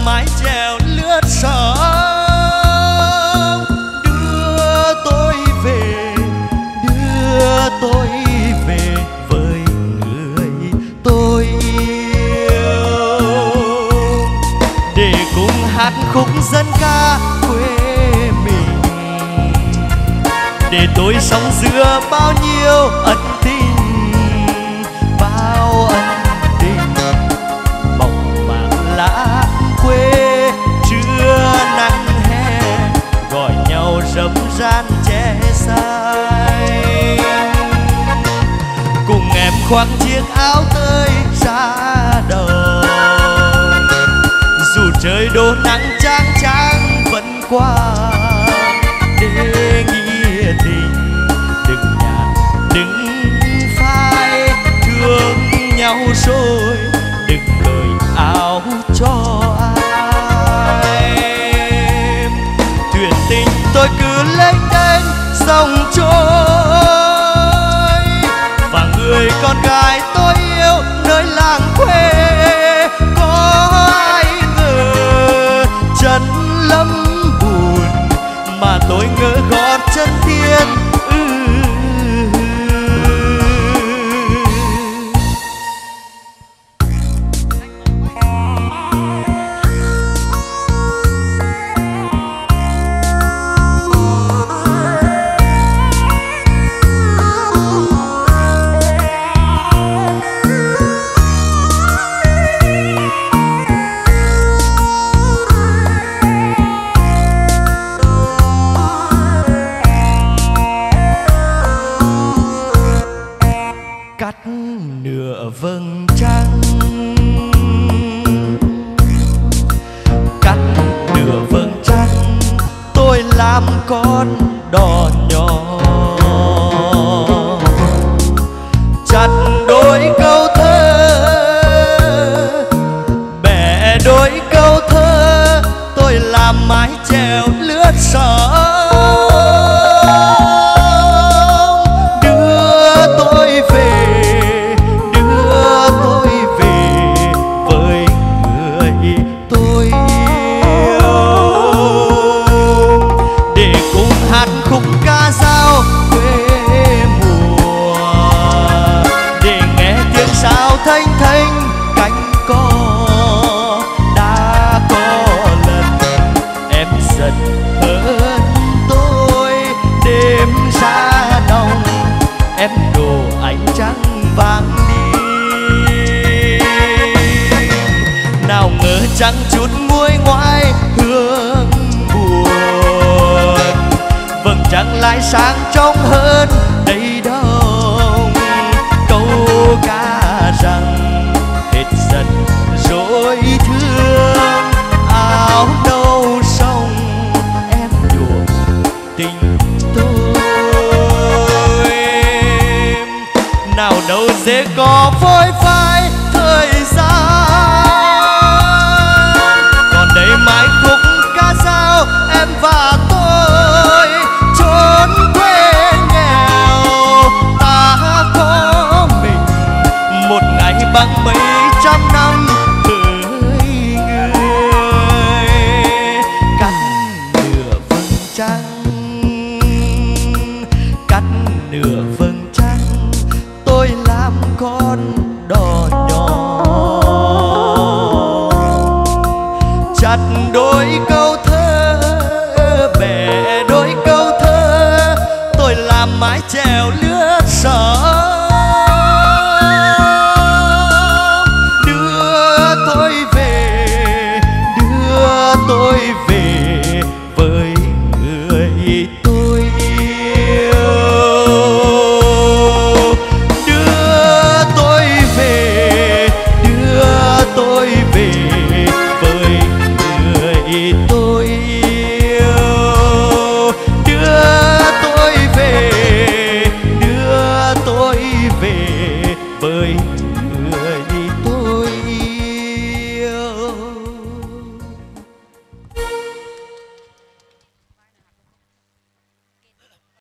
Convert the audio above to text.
mái chèo lướt sóng, đưa tôi về với người tôi yêu, để cùng hát khúc dân ca quê mình, để tôi sống giữa bao nhiêu ân tình, bao ân tình. Mộng màng lãng quê trưa nắng hè, gọi nhau râm ran che say, cùng em khoác chiếc áo tơi ra đầu, dù trời đổ nắng chang chang vẫn qua, để nghĩa tình đừng nhạt đừng phai, thương nhau rồi đừng cởi áo cho ai. Thuyền tình tôi cứ lênh đênh sông trôi, và người con gái tôi yêu nơi làng quê, có ai ngờ chân lắm buồn mà tôi ngỡ gót chân thiên. Cắt nửa vầng trăng, cắt nửa vầng trăng, tôi làm con đò nhỏ, chặt đôi câu thơ, bẻ đôi câu thơ, tôi làm mái chèo lướt sóng, khúc ca dao quê mùa, để nghe tiếng sao thanh thanh cánh cò. Đã có lần em giận hơn tôi, đêm ra đồng em đổ ánh trắng vàng đi, nào ngờ chẳng chút nguôi ngoai hương buồn, vầng trăng lại sáng trong hơn đầy đông. Câu ca rằng hết giận rồi thương, áo nâu sông em nhuộm tình tôi, nào đâu dễ có phôi phai thời gian, còn đây mãi khúc ca dao em và tôi, trốn quê nghèo ta có mình, một ngày bằng mấy trăm năm hỡi người. Cắt nửa vầng trăng, cắt nửa vầng trăng, tôi làm con đò nhỏ, chặt đôi câu thơ, bẻ đôi câu thơ, tôi làm mái chèo lướt sóng, đưa tôi về với người tôi yêu, đưa tôi về với người tôi yêu, đưa tôi về với